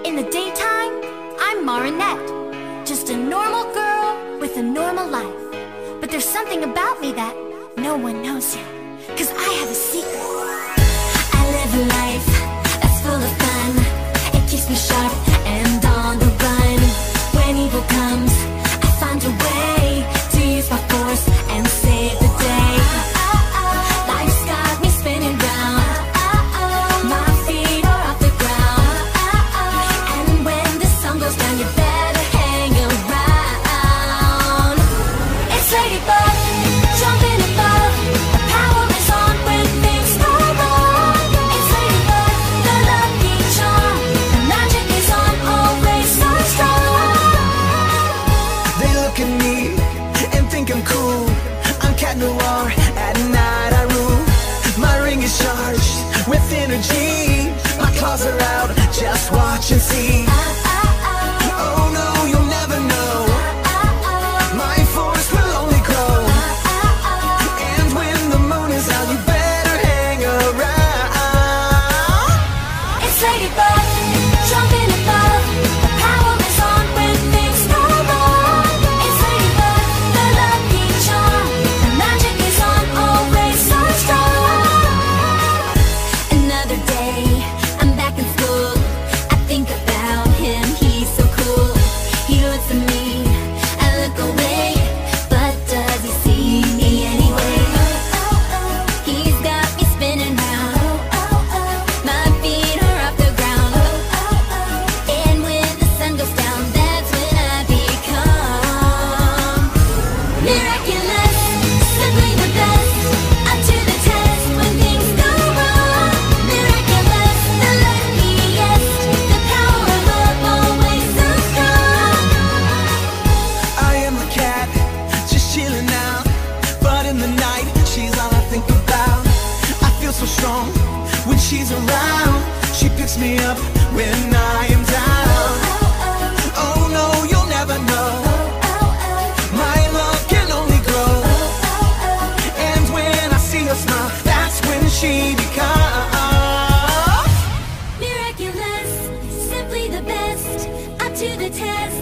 In the daytime, I'm Marinette, just a normal girl with a normal life. But there's something about me that no one knows yet, 'cause I have a secret. I live a life that's full of fun. It keeps me sharp and on the run. When evil comes, I find a way to use my force and save the day. Life's got me spinning round. My feet are off the ground. And when the sun goes down, you better hang around. It's Ladybug, jumping above. The power is on when things go wrong. It's Ladybug, the lucky charm. The magic is on, always so strong. They look at me and think I'm cool. I'm Cat Noir, at night I rule. My ring is charged with energy. My claws are out, just watch and see. Oh no, you'll never know. My force will only grow. And when the moon is out, you better hang around. It's Ladybug, jumping above. The power is on when things go wrong. It's Ladybug, the lucky charm. The magic is on, always so strong. Another day, I'm back in school. I think about him, he's so cool. He looks at me, I look away, but does he see me anyway? He's got me spinning round. My feet are off the ground. And when the sun goes down, that's when I become miraculous, simply the best, up to the test when things go wrong. Miraculous, the luckiest, the power of love always so strong. I am a cat, just chilling out. But in the night, she's all I think about. I feel so strong when she's around. She picks me up when I am down. Oh no, you'll never know. My love can only grow. And when I see her smile, that's when she becomes Miraculous, simply the best, up to the test